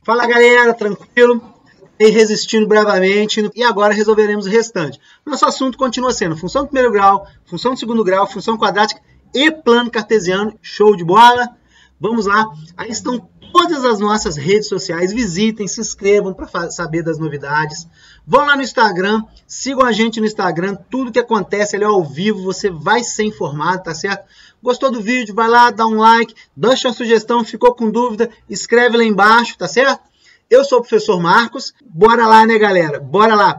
Fala galera, tranquilo? E resistindo bravamente, e agora resolveremos o restante. Nosso assunto continua sendo função do primeiro grau, função do segundo grau, função quadrática e plano cartesiano. Show de bola? Vamos lá. Aí estão todas as nossas redes sociais. Visitem, se inscrevam para saber das novidades. Vão lá no Instagram, sigam a gente no Instagram. Tudo que acontece ali ao vivo, você vai ser informado, tá certo? Gostou do vídeo? Vai lá, dá um like, deixa uma sugestão, ficou com dúvida, escreve lá embaixo, tá certo? Eu sou o professor Marcos. Bora lá, né, galera? Bora lá!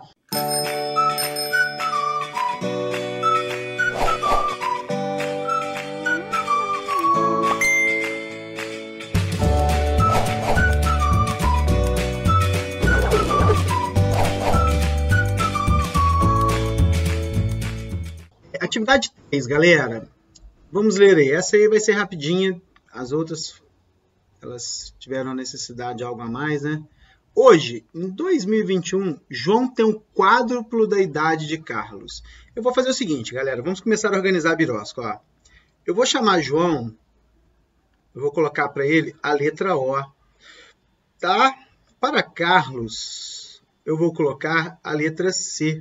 Atividade 3, galera. Vamos ler aí. Essa aí vai ser rapidinha. As outras, elas tiveram necessidade de algo a mais, né? Hoje, em 2021, João tem um quádruplo da idade de Carlos. Eu vou fazer o seguinte, galera. Vamos começar a organizar a birosca, ó. Eu vou chamar João. Eu vou colocar para ele a letra O. Tá? Para Carlos, eu vou colocar a letra C.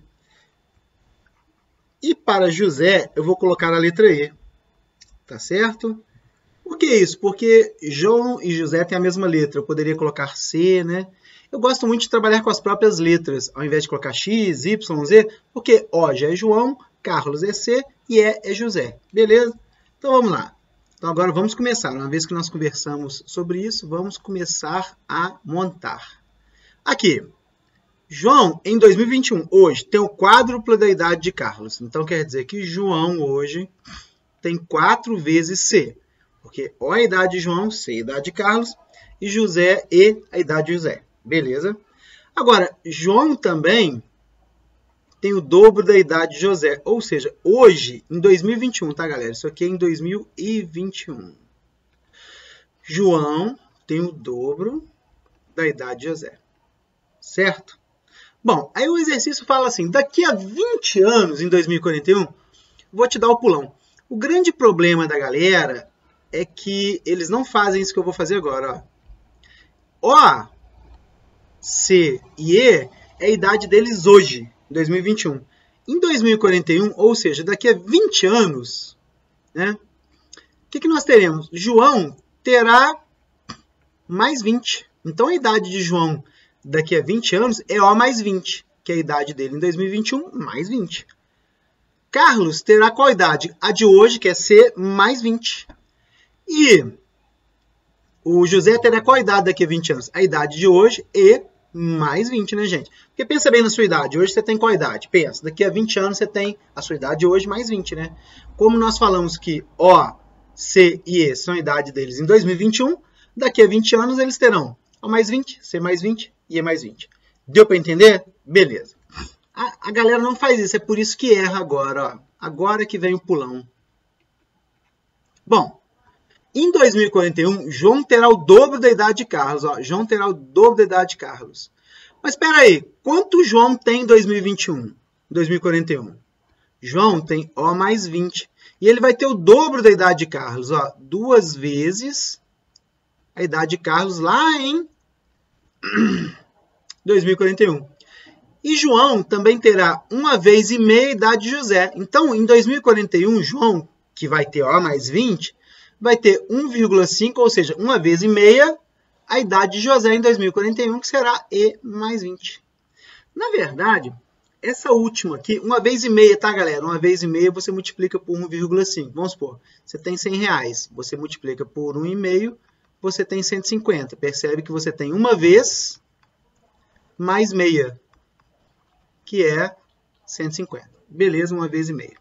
E para José, eu vou colocar a letra E. Tá certo? Por que isso? Porque João e José têm a mesma letra. Eu poderia colocar C, né? Eu gosto muito de trabalhar com as próprias letras, ao invés de colocar X, Y, Z, porque O já é João, Carlos é C e E é José. Beleza? Então vamos lá. Então agora vamos começar. Uma vez que nós conversamos sobre isso, vamos começar a montar. Aqui. João, em 2021, hoje, tem o quádruplo da idade de Carlos. Então, quer dizer que João, hoje, tem 4 vezes C. Porque O é a idade de João, C é a idade de Carlos, e José, E, a idade de José. Beleza? Agora, João também tem o dobro da idade de José. Ou seja, hoje, em 2021, tá, galera? Isso aqui é em 2021. João tem o dobro da idade de José. Certo? Bom, aí o exercício fala assim, daqui a 20 anos, em 2041, vou te dar o pulão. O grande problema da galera é que eles não fazem isso que eu vou fazer agora. Ó. O, C e E é a idade deles hoje, em 2021. Em 2041, ou seja, daqui a 20 anos, né, o que nós teremos? João terá mais 20. Então, a idade de João daqui a 20 anos é O mais 20, que é a idade dele em 2021, mais 20. Carlos terá qual idade? A de hoje, que é C, mais 20. E o José terá qual idade daqui a 20 anos? A idade de hoje, E, mais 20, né, gente? Porque pensa bem na sua idade. Hoje você tem qual idade? Pensa, daqui a 20 anos você tem a sua idade de hoje, mais 20, né? Como nós falamos que O, C e E são a idade deles em 2021, daqui a 20 anos eles terão O mais 20, C mais 20, e E mais 20. Deu para entender? Beleza. A galera não faz isso, é por isso que erra agora. Ó. Agora que vem o pulão. Bom, em 2041, João terá o dobro da idade de Carlos. Ó. João terá o dobro da idade de Carlos. Mas espera aí, quanto João tem em 2021? 2041? João tem O mais 20. E ele vai ter o dobro da idade de Carlos. Ó. 2 vezes a idade de Carlos lá em 2041. E João também terá 1 vez e meia a idade de José. Então, em 2041, João, que vai ter O mais 20, vai ter 1,5, ou seja, 1 vez e meia a idade de José em 2041, que será E mais 20. Na verdade, essa última aqui, 1 vez e meia, tá, galera? 1 vez e meia você multiplica por 1,5. Vamos supor, você tem R$100, você multiplica por 1,5, você tem 150. Percebe que você tem 1 vez mais meia, que é 150. Beleza, 1 vez e meia.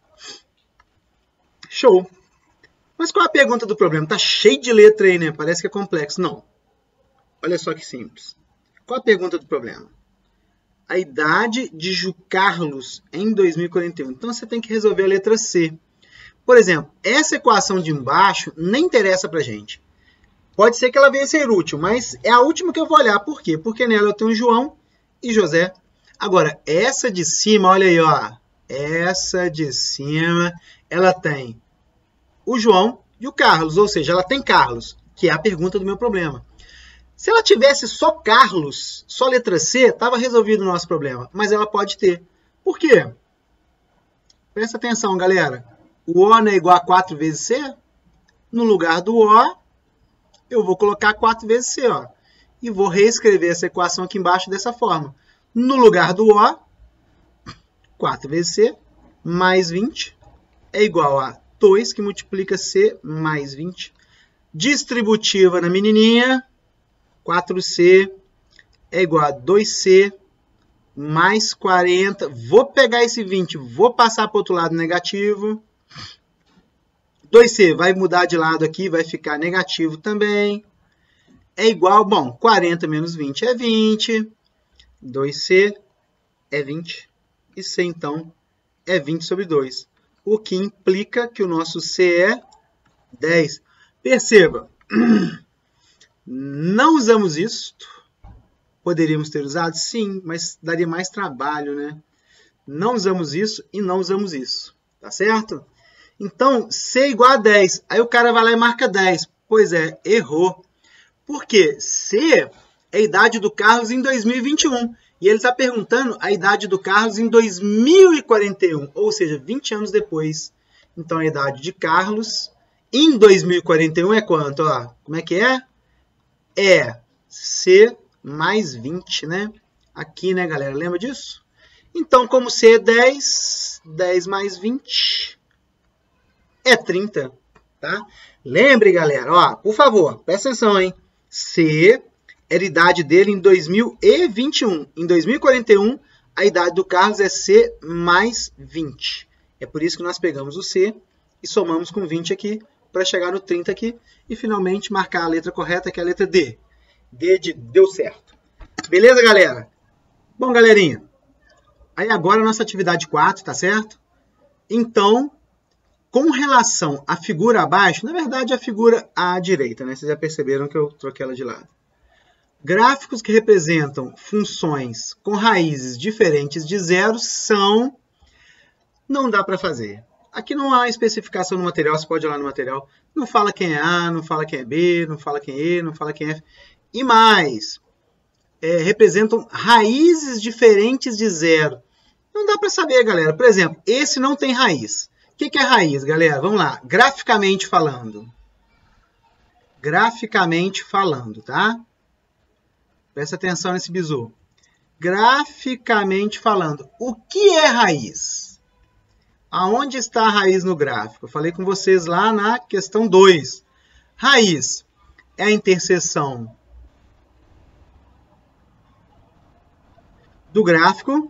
Show! Mas qual é a pergunta do problema? Tá cheio de letra aí, né? Parece que é complexo. Não. Olha só que simples. Qual a pergunta do problema? A idade de Carlos em 2041. Então, você tem que resolver a letra C. Por exemplo, essa equação de embaixo nem interessa pra gente. Pode ser que ela venha a ser útil, mas é a última que eu vou olhar. Por quê? Porque nela eu tenho João e José. Agora, essa de cima, olha aí, ó. Essa de cima, ela tem o João e o Carlos. Ou seja, ela tem Carlos, que é a pergunta do meu problema. Se ela tivesse só Carlos, só letra C, estava resolvido o nosso problema. Mas ela pode ter. Por quê? Presta atenção, galera. O O não é igual a 4 vezes C? No lugar do O, eu vou colocar 4 vezes C. Ó, e vou reescrever essa equação aqui embaixo dessa forma. No lugar do O, 4 vezes C mais 20 é igual a 2 que multiplica C mais 20. Distributiva na menininha, 4C é igual a 2C mais 40. Vou pegar esse 20, vou passar para o outro lado negativo. 2C vai mudar de lado aqui, vai ficar negativo também. É igual, bom, 40 menos 20 é 20. 2C é 20. E C, então, é 20 sobre 2. O que implica que o nosso C é 10. Perceba, não usamos isto. Poderíamos ter usado? Sim, mas daria mais trabalho, né? Não usamos isso e não usamos isso. Tá certo? Então, C é igual a 10. Aí o cara vai lá e marca 10. Pois é, errou. Por quê? C é a idade do Carlos em 2021. E ele está perguntando a idade do Carlos em 2041. Ou seja, 20 anos depois. Então, a idade de Carlos em 2041 é quanto? Ó, como é que é? É C mais 20, né? Aqui, né, galera? Lembra disso? Então, como C é 10, 10 mais 20 é 30, tá? Lembre, galera, ó, por favor, presta atenção, hein? C era a idade dele em 2021. Em 2041, a idade do Carlos é C mais 20. É por isso que nós pegamos o C e somamos com 20 aqui, para chegar no 30 aqui, e finalmente marcar a letra correta, que é a letra D. D de deu certo. Beleza, galera? Bom, galerinha, aí agora a nossa atividade 4, tá certo? Então, com relação à figura abaixo, na verdade a figura à direita, né? Vocês já perceberam que eu troquei ela de lado. Gráficos que representam funções com raízes diferentes de zero são... Não dá para fazer. Aqui não há especificação no material, você pode ir lá no material. Não fala quem é A, não fala quem é B, não fala quem é E, não fala quem é F. E mais, representam raízes diferentes de zero. Não dá para saber, galera. Por exemplo, esse não tem raiz. O que é raiz, galera? Vamos lá. Graficamente falando. Graficamente falando, tá? Presta atenção nesse bizu. Graficamente falando. O que é raiz? Aonde está a raiz no gráfico? Eu falei com vocês lá na questão 2. Raiz é a interseção do gráfico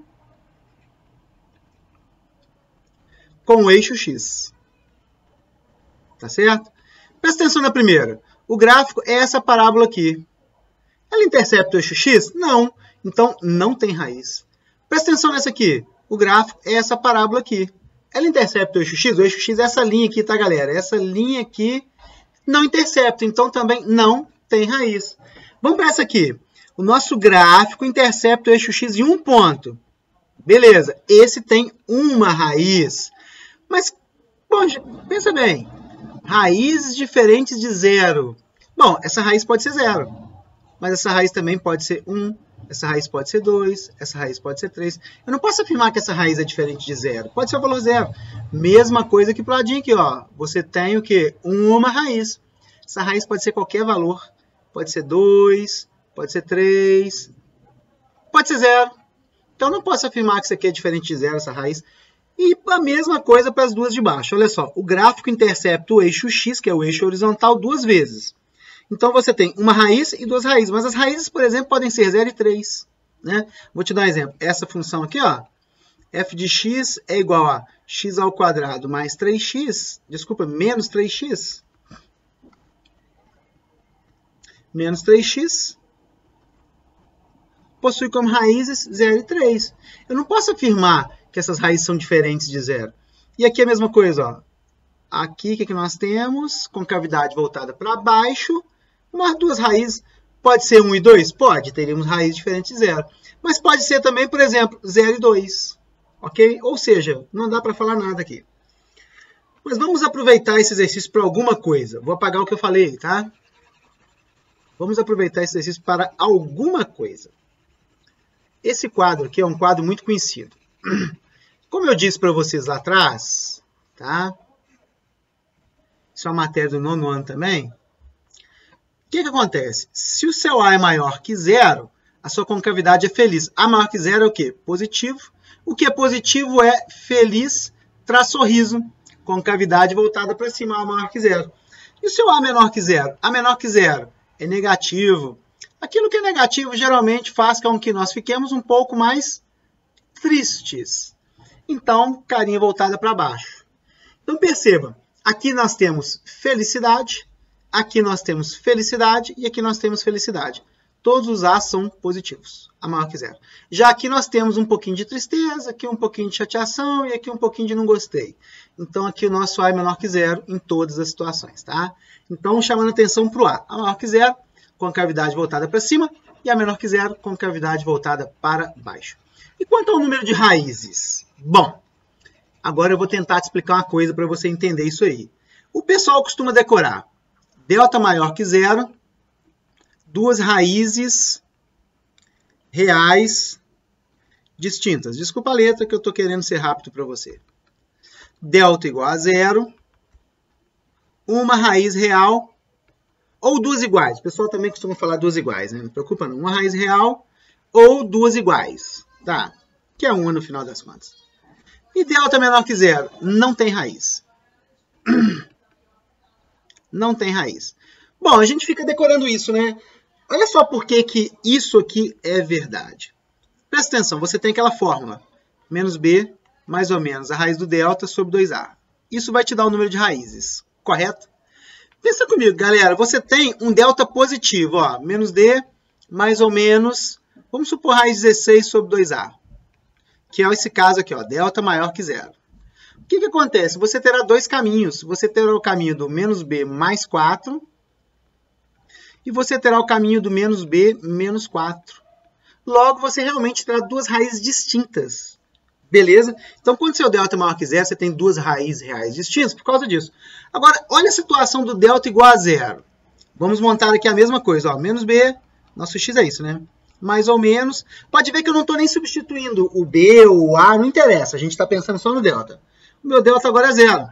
com o eixo X. Tá certo? Presta atenção na primeira. O gráfico é essa parábola aqui. Ela intercepta o eixo X? Não. Então, não tem raiz. Presta atenção nessa aqui. O gráfico é essa parábola aqui. Ela intercepta o eixo X? O eixo X é essa linha aqui, tá, galera? Essa linha aqui não intercepta. Então, também não tem raiz. Vamos para essa aqui. O nosso gráfico intercepta o eixo X em um ponto. Beleza. Esse tem uma raiz. Mas, poxa, pensa bem. Raízes diferentes de zero. Bom, essa raiz pode ser zero. Mas essa raiz também pode ser 1. Essa raiz pode ser 2. Essa raiz pode ser 3. Eu não posso afirmar que essa raiz é diferente de zero. Pode ser o valor zero. Mesma coisa que para o ladinho aqui, ó. Você tem o quê? Uma raiz. Essa raiz pode ser qualquer valor. Pode ser 2. Pode ser 3. Pode ser 0. Então, eu não posso afirmar que isso aqui é diferente de zero, essa raiz. E a mesma coisa para as duas de baixo. Olha só, o gráfico intercepta o eixo X, que é o eixo horizontal, duas vezes. Então, você tem uma raiz e duas raízes. Mas as raízes, por exemplo, podem ser 0 e 3. Né? Vou te dar um exemplo. Essa função aqui, ó, f de x é igual a x ao quadrado mais 3x, desculpa, menos 3x. Menos 3x possui como raízes 0 e 3. Eu não posso afirmar que essas raízes são diferentes de zero. E aqui a mesma coisa, ó. Aqui, o que nós temos? Concavidade voltada para baixo. Umas duas raízes. Pode ser 1 e 2? Pode. Teríamos raízes diferentes de zero. Mas pode ser também, por exemplo, 0 e 2. Ok? Ou seja, não dá para falar nada aqui. Mas vamos aproveitar esse exercício para alguma coisa. Vou apagar o que eu falei, tá? Vamos aproveitar esse exercício para alguma coisa. Esse quadro aqui é um quadro muito conhecido. Como eu disse para vocês lá atrás, tá? Isso é uma matéria do 9º ano também. O que acontece? Se o seu A é maior que 0, a sua concavidade é feliz. A maior que 0 é o quê? Positivo. O que é positivo é feliz, traz sorriso. Concavidade voltada para cima, A maior que 0. E o seu A menor que 0? A menor que 0 é negativo. Aquilo que é negativo geralmente faz com que nós fiquemos um pouco mais tristes. Então, carinha voltada para baixo. Então, perceba, aqui nós temos felicidade, aqui nós temos felicidade e aqui nós temos felicidade. Todos os A's são positivos, A maior que 0. Já aqui nós temos um pouquinho de tristeza, aqui um pouquinho de chateação e aqui um pouquinho de não gostei. Então, aqui o nosso A é menor que 0 em todas as situações, tá? Então, chamando atenção para o A maior que 0, concavidade voltada para cima, e A menor que 0, concavidade voltada para baixo. E quanto ao número de raízes? Bom, agora eu vou tentar te explicar uma coisa para você entender isso aí. O pessoal costuma decorar delta maior que 0, duas raízes reais distintas. Desculpa a letra que eu estou querendo ser rápido para você. Delta igual a 0, uma raiz real ou duas iguais. O pessoal também costuma falar duas iguais, né? Não preocupa não. Uma raiz real ou duas iguais, tá? Que é 1 no final das contas. E delta menor que 0 não tem raiz. Não tem raiz. Bom, a gente fica decorando isso, né? Olha só por que isso aqui é verdade. Presta atenção, você tem aquela fórmula. Menos B, mais ou menos, a raiz do delta sobre 2A. Isso vai te dar o número de raízes, correto? Pensa comigo, galera. Você tem um delta positivo, ó. Menos D, mais ou menos, vamos supor raiz 16 sobre 2A. Que é esse caso aqui, ó, delta maior que 0. O que acontece? Você terá dois caminhos. Você terá o caminho do menos B mais 4 e você terá o caminho do menos B menos 4. Logo, você realmente terá duas raízes distintas. Beleza? Então, quando seu delta é maior que 0, você tem duas raízes reais distintas por causa disso. Agora, olha a situação do delta igual a 0. Vamos montar aqui a mesma coisa. Ó, menos B, nosso x é isso, né? Mais ou menos. Pode ver que eu não estou nem substituindo o B ou o A, não interessa. A gente está pensando só no delta. O meu delta agora é 0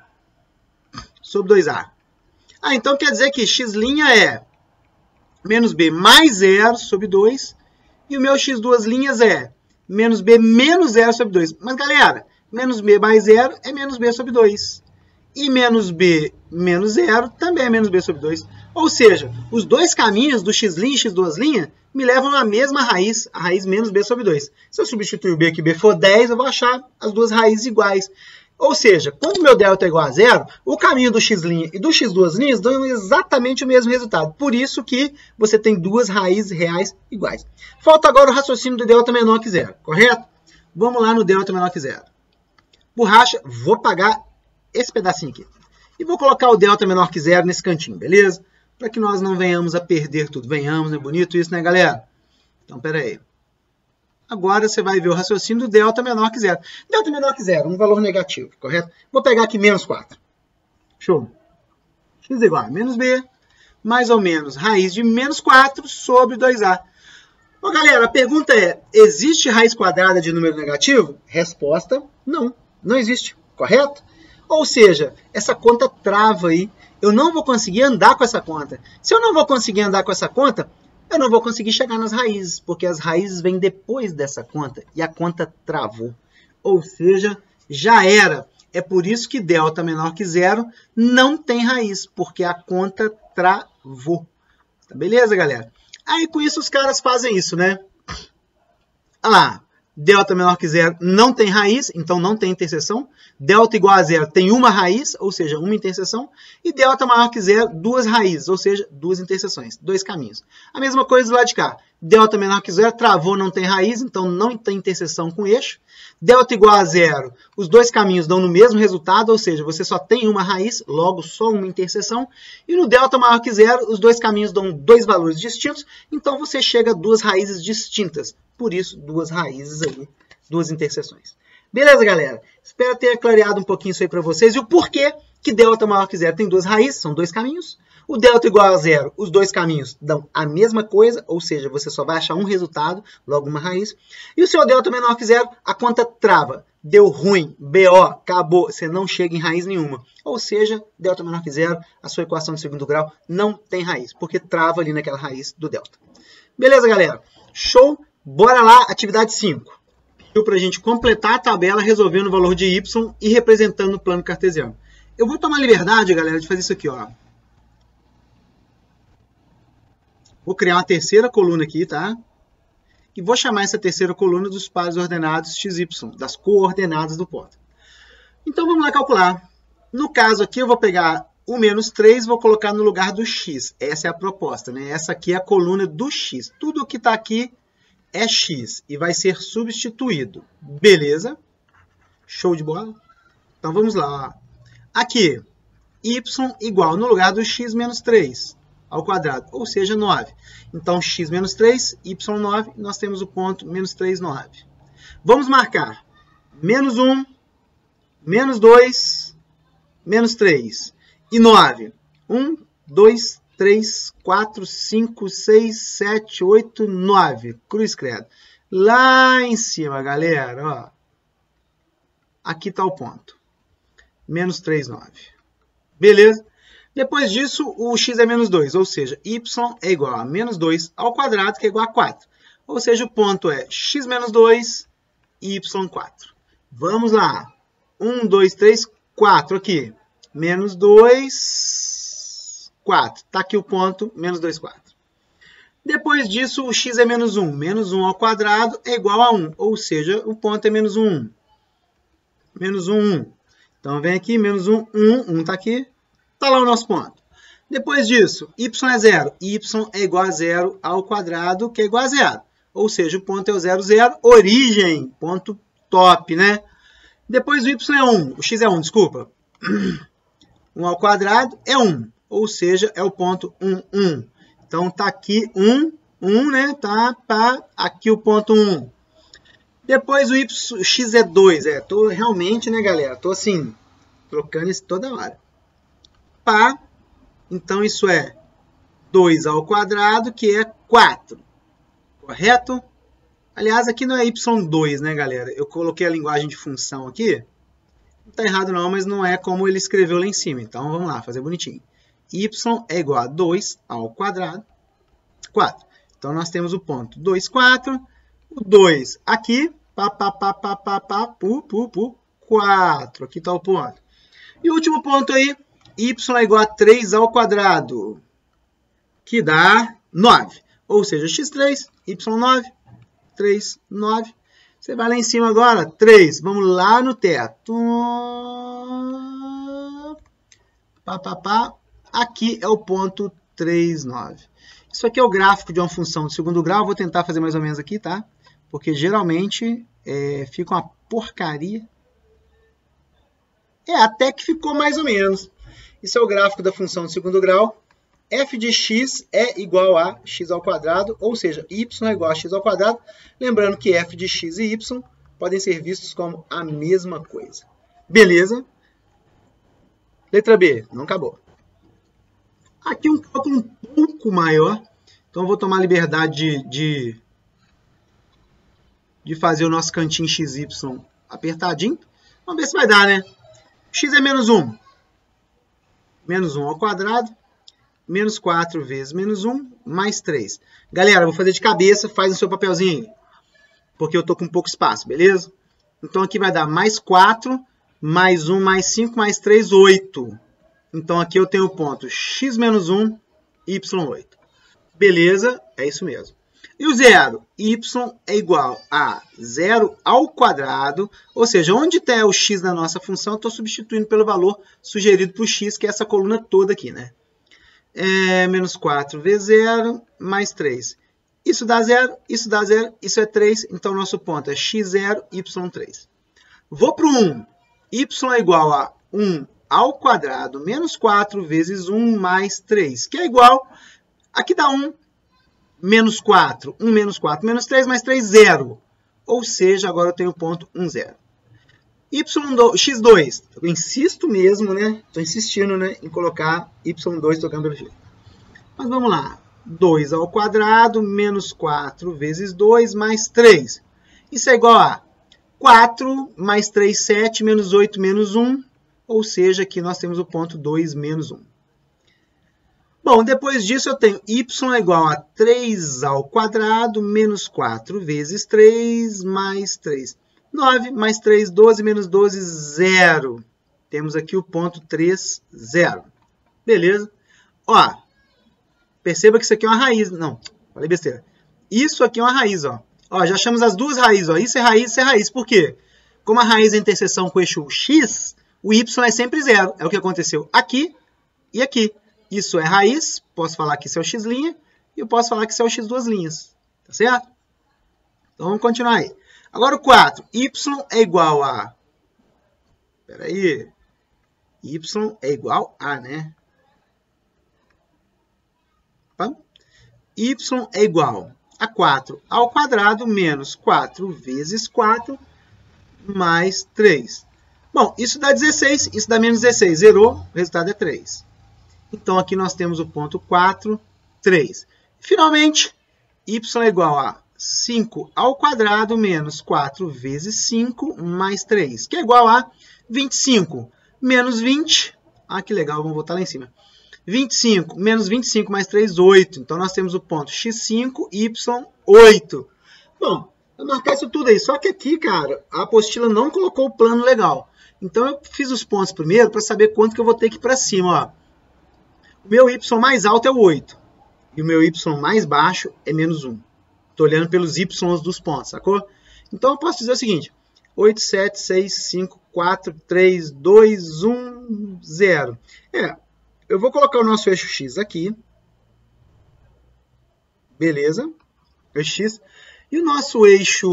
sobre 2A. Ah, então quer dizer que x' é menos B mais 0 sobre 2. E o meu x duas linhas é menos B menos 0 sobre 2. Mas, galera, menos B mais 0 é menos B sobre 2. E menos B menos 0 também é menos B sobre 2. Ou seja, os dois caminhos do x' e x duas linhas me levam à mesma raiz, a raiz menos B sobre 2. Se eu substituir o B aqui, B for 10, eu vou achar as duas raízes iguais. Ou seja, quando o meu delta é igual a 0, o caminho do x' e do x duas linhas dão exatamente o mesmo resultado. Por isso que você tem duas raízes reais iguais. Falta agora o raciocínio do delta menor que 0, correto? Vamos lá no delta menor que 0. Borracha, vou pagar esse pedacinho aqui. E vou colocar o delta menor que 0 nesse cantinho, beleza? Para que nós não venhamos a perder tudo. Venhamos, é bonito isso, né, galera? Então, pera aí. Agora você vai ver o raciocínio do delta menor que 0. Delta menor que 0, um valor negativo, correto? Vou pegar aqui menos 4. Show. X igual a menos B, mais ou menos raiz de menos 4 sobre 2A. Bom, galera, a pergunta é, existe raiz quadrada de número negativo? Resposta, não. Não existe, correto? Ou seja, essa conta trava aí. Eu não vou conseguir andar com essa conta. Se eu não vou conseguir andar com essa conta, eu não vou conseguir chegar nas raízes, porque as raízes vêm depois dessa conta e a conta travou. Ou seja, já era. É por isso que delta menor que 0 não tem raiz, porque a conta travou. Tá beleza, galera? Aí com isso os caras fazem isso, né? Olha lá. Delta menor que 0 não tem raiz, então não tem interseção. Delta igual a 0 tem uma raiz, ou seja, uma interseção. E delta maior que 0, duas raízes, ou seja, duas interseções, dois caminhos. A mesma coisa do lado de cá. Delta menor que 0, travou, não tem raiz, então não tem interseção com eixo. Delta igual a 0, os dois caminhos dão no mesmo resultado, ou seja, você só tem uma raiz, logo só uma interseção. E no delta maior que 0, os dois caminhos dão dois valores distintos, então você chega a duas raízes distintas. Por isso, duas raízes aí, duas interseções. Beleza, galera? Espero ter clareado um pouquinho isso aí para vocês e o porquê que delta maior que zero tem duas raízes, são dois caminhos. O delta igual a zero, os dois caminhos dão a mesma coisa, ou seja, você só vai achar um resultado, logo uma raiz. E o seu delta menor que zero, a conta trava. Deu ruim, BO, acabou, você não chega em raiz nenhuma. Ou seja, delta menor que zero, a sua equação de segundo grau não tem raiz, porque trava ali naquela raiz do delta. Beleza, galera? Show? Bora lá, atividade 5. Pediu para a gente completar a tabela resolvendo o valor de y e representando o plano cartesiano. Eu vou tomar liberdade, galera, de fazer isso aqui, ó. Vou criar uma terceira coluna aqui, tá? E vou chamar essa terceira coluna dos pares ordenados x, y, das coordenadas do ponto. Então, vamos lá calcular. No caso aqui, eu vou pegar o menos 3 e vou colocar no lugar do x. Essa é a proposta, né? Essa aqui é a coluna do x. Tudo que está aqui é x e vai ser substituído. Beleza? Show de bola? Então, vamos lá. Aqui, y igual no lugar do x menos 3. Ao quadrado, ou seja, 9. Então, x menos 3, y 9, nós temos o ponto menos 3, 9. Vamos marcar menos 1, menos 2, menos 3 e 9. 1, 2, 3, 4, 5, 6, 7, 8, 9. Cruz credo. Lá em cima, galera, ó. Aqui está o ponto. Menos 3, 9. Beleza? Depois disso, o x é menos 2, ou seja, y é igual a menos 2 ao quadrado, que é igual a 4. Ou seja, o ponto é x menos 2 e y 4. Vamos lá. 1, 2, 3, 4 aqui. Menos 2, 4. Está aqui o ponto, menos 2, 4. Depois disso, o x é menos 1. Menos 1 ao quadrado é igual a 1. Ou seja, o ponto é menos 1. Menos 1, 1. Então, vem aqui, menos 1, 1. 1 está aqui. Está lá o nosso ponto. Depois disso, y é 0. Y é igual a 0 ao quadrado, que é igual a 0. Ou seja, o ponto é o 0, 0. Origem, ponto top, né? Depois o y é 1. O x é 1, desculpa. 1 ao quadrado é 1. Ou seja, é o ponto 1, 1. Então, está aqui 1, 1, né? Tá aqui o ponto 1. Depois o x é 2. Tô realmente, né, galera? Tô assim, trocando isso toda hora. Pá, então isso é 2 ao quadrado, que é 4. Correto? Aliás, aqui não é y2, né, galera? Eu coloquei a linguagem de função aqui. Não está errado não, mas não é como ele escreveu lá em cima. Então, vamos lá, fazer bonitinho. Y é igual a 2 ao quadrado, 4. Então, nós temos o ponto 2, 4. O 2 aqui, 4. Aqui está o ponto. E o último ponto aí, y é igual a 3 ao quadrado, que dá 9. Ou seja, x3, y9, 3, 9. Você vai lá em cima agora, 3. Vamos lá no teto. Aqui é o ponto 3, 9. Isso aqui é o gráfico de uma função de segundo grau. Vou tentar fazer mais ou menos aqui, tá? Porque geralmente fica uma porcaria. Até que ficou mais ou menos. Isso é o gráfico da função de segundo grau. F de x é igual a x ao quadrado, ou seja, y é igual a x ao quadrado. Lembrando que f de x e y podem ser vistos como a mesma coisa. Beleza? Letra B, não acabou. Aqui um cálculo um pouco maior. Então, eu vou tomar a liberdade de fazer o nosso cantinho xy apertadinho. Vamos ver se vai dar, né? X é menos 1. Menos 1 ao quadrado. Menos 4 vezes menos 1, mais 3. Galera, vou fazer de cabeça, faz no seu papelzinho aí. Porque eu estou com pouco espaço, beleza? Então, aqui vai dar mais 4, mais 1, mais 5, mais 3, 8. Então, aqui eu tenho o ponto x menos 1, y8. Beleza? É isso mesmo. E o zero? Y é igual a 0 ao quadrado. Ou seja, onde está o x na nossa função, eu estou substituindo pelo valor sugerido para o x, que é essa coluna toda aqui, né? Menos 4 vezes 0, mais 3. Isso dá 0, isso dá 0, isso é 3. Então, nosso ponto é x0, y3. Vou para o 1. Y é igual a 1 ao quadrado, menos 4 vezes 1 mais 3, que é igual, aqui dá 1, menos 4, 1 menos 4, menos 3, mais 3, 0. Ou seja, agora eu tenho o ponto 1, 0. x2, eu insisto mesmo, né? Estou insistindo, né, em colocar y2 trocando pelo x. Mas vamos lá. 2 ao quadrado menos 4 vezes 2 mais 3. Isso é igual a 4 mais 3, 7, menos 8, menos 1. Ou seja, aqui nós temos o ponto 2 menos 1. Bom, depois disso eu tenho y é igual a 3 ao quadrado menos 4 vezes 3 mais 3. 9 mais 3, 12 menos 12, 0. Temos aqui o ponto 3, 0. Beleza? Ó, perceba que isso aqui é uma raiz. Não, falei besteira. Isso aqui é uma raiz, ó. Ó, já achamos as duas raízes, ó. Isso é raiz, isso é raiz. Por quê? Como a raiz é a interseção com o eixo x, o y é sempre 0. É o que aconteceu aqui e aqui. Isso é raiz, posso falar que isso é o x' e eu posso falar que isso é o x duas linhas. Tá certo? Então vamos continuar aí. Agora o 4. Y é igual a... Espera aí. Y é igual a, né? Y é igual a 4 ao quadrado menos 4 vezes 4 mais 3. Bom, isso dá 16, isso dá menos 16. Zerou, o resultado é 3. Então, aqui nós temos o ponto 4, 3. Finalmente, y é igual a 5 ao quadrado menos 4 vezes 5 mais 3, que é igual a 25 menos 20. Ah, que legal, vamos voltar lá em cima. 25 menos 25 mais 3, 8. Então, nós temos o ponto x5, y, 8. Bom, vou marcar isso tudo aí. Só que aqui, cara, a apostila não colocou o plano legal. Então, eu fiz os pontos primeiro para saber quanto que eu vou ter que ir para cima, ó. O meu y mais alto é o 8. E o meu y mais baixo é menos 1. Estou olhando pelos y dos pontos, sacou? Então, eu posso dizer o seguinte. 8, 7, 6, 5, 4, 3, 2, 1, 0. Eu vou colocar o nosso eixo x aqui. Beleza. Eixo x. E o nosso eixo...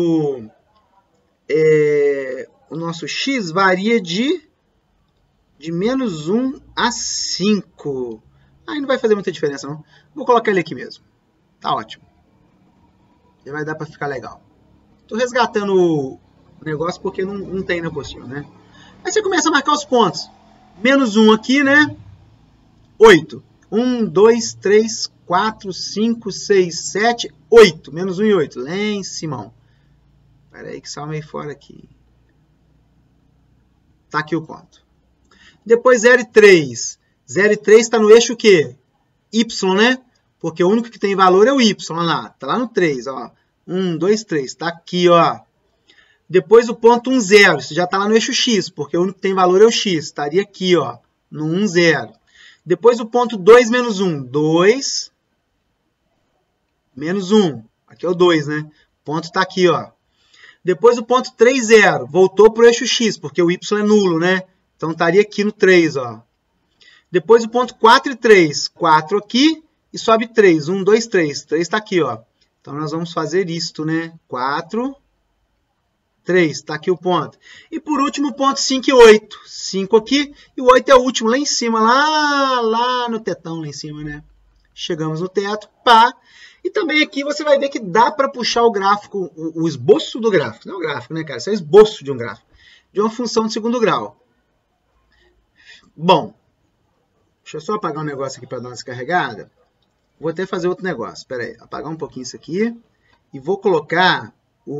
o nosso x varia de menos 1 a 5. Aí não vai fazer muita diferença, não. Vou colocar ele aqui mesmo. Tá ótimo. Já vai dar para ficar legal. Estou resgatando o negócio porque não tem na apostila, né? Aí você começa a marcar os pontos. Menos 1 aqui, né? 8. 1, 2, 3, 4, 5, 6, 7, 8. Menos 1 e 8. Lá em cima. Espera aí que saiu meio fora aqui. Tá aqui o ponto. Depois 0 e 3. 0 e 3 está no eixo o quê? Y, né? Porque o único que tem valor é o Y. Olha lá. Está lá no 3. Ó. 1, 2, 3. Está aqui, ó. Depois o ponto 1, 0. Isso já está lá no eixo X. Porque o único que tem valor é o X. Estaria aqui, ó. No 1, 0. Depois o ponto 2 menos 1. 2 menos 1. Aqui é o 2, né? O ponto está aqui, ó. Depois o ponto 3, 0. Voltou para o eixo X. Porque o Y é nulo, né? Então estaria aqui no 3, ó. Depois o ponto 4 e 3. 4 aqui e sobe 3. 1, 2, 3. 3 está aqui, ó. Então nós vamos fazer isto, né? 4, 3. Está aqui o ponto. E por último o ponto 5 e 8. 5 aqui e o 8 é o último lá em cima. Lá no tetão lá em cima, né? Chegamos no teto. Pá. E também aqui você vai ver que dá para puxar o gráfico, o esboço do gráfico. Não é o gráfico, né, cara? Isso é o esboço de um gráfico. De uma função de segundo grau. Bom. Deixa eu só apagar um negócio aqui para dar uma descarregada. Vou até fazer outro negócio. Espera aí. Apagar um pouquinho isso aqui. E vou colocar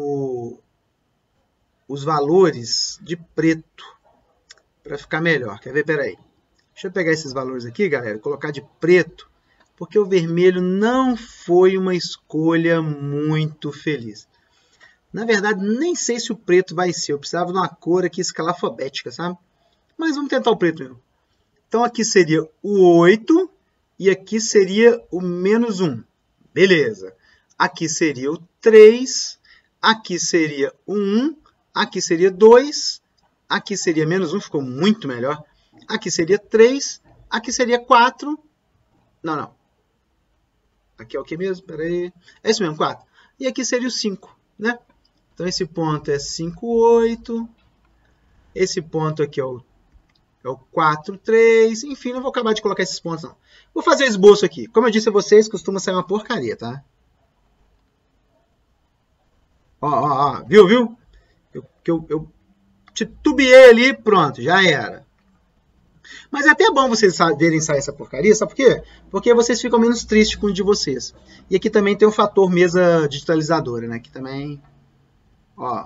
os valores de preto. Para ficar melhor. Quer ver? Espera aí. Deixa eu pegar esses valores aqui, galera. E colocar de preto. Porque o vermelho não foi uma escolha muito feliz. Na verdade, nem sei se o preto vai ser. Eu precisava de uma cor aqui escalafobética, sabe? Mas vamos tentar o preto mesmo. Então, aqui seria o 8 e aqui seria o menos 1. Beleza. Aqui seria o 3, aqui seria o 1, aqui seria 2, aqui seria menos 1, ficou muito melhor. Aqui seria 3, aqui seria 4. Não. Aqui é o que mesmo? Espera aí. É isso mesmo, 4. E aqui seria o 5, né? Então, esse ponto é 5, 8. Esse ponto aqui é o 4, 3, enfim, não vou acabar de colocar esses pontos, não. Vou fazer o esboço aqui. Como eu disse a vocês, costuma sair uma porcaria, tá? Ó, viu? Eu titubeei ali, pronto, já era. Mas é até bom vocês verem sair essa porcaria, sabe por quê? Porque vocês ficam menos tristes com o de vocês. E aqui também tem o fator mesa digitalizadora, né? Aqui também, ó,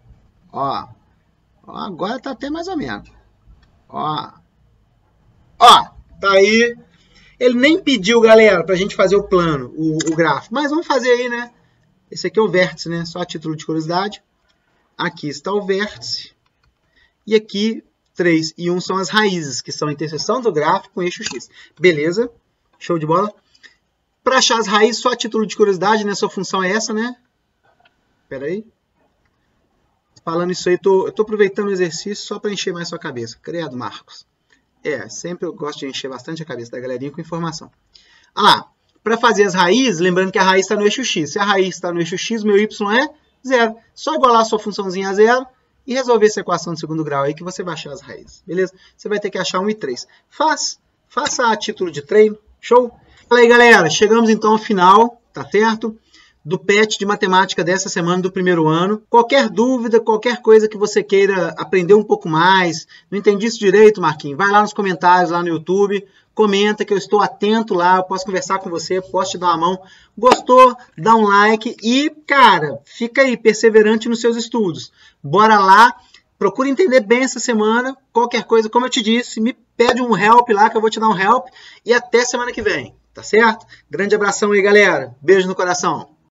agora tá até mais ou menos. Ó, tá aí. Ele nem pediu, galera, pra gente fazer o plano, o gráfico. Mas vamos fazer aí, né? Esse aqui é o vértice, né? Só a título de curiosidade. Aqui está o vértice. E aqui, 3 e 1 são as raízes, que são a interseção do gráfico com o eixo X. Beleza? Show de bola? Para achar as raízes, só a título de curiosidade, né? Sua função é essa, né? Espera aí. Falando isso aí, eu tô aproveitando o exercício só para encher mais sua cabeça. Credo, Marcos. Sempre eu gosto de encher bastante a cabeça da galerinha com informação. Olha lá. Para fazer as raízes, lembrando que a raiz está no eixo X. Se a raiz está no eixo X, meu y é 0. Só igualar a sua funçãozinha a 0 e resolver essa equação de segundo grau aí que você vai achar as raízes. Beleza? Você vai ter que achar 1 e 3. Faça a título de treino. Show? Fala aí, galera. Chegamos então ao final, tá certo? Do PET de matemática dessa semana do primeiro ano. Qualquer dúvida, qualquer coisa que você queira aprender um pouco mais, não entendi isso direito, Marquinhos, vai lá nos comentários, lá no YouTube, comenta que eu estou atento lá, eu posso conversar com você, posso te dar uma mão. Gostou? Dá um like e, cara, fica aí perseverante nos seus estudos. Bora lá, procura entender bem essa semana, qualquer coisa, como eu te disse, me pede um help lá que eu vou te dar um help e até semana que vem, tá certo? Grande abração aí, galera. Beijo no coração.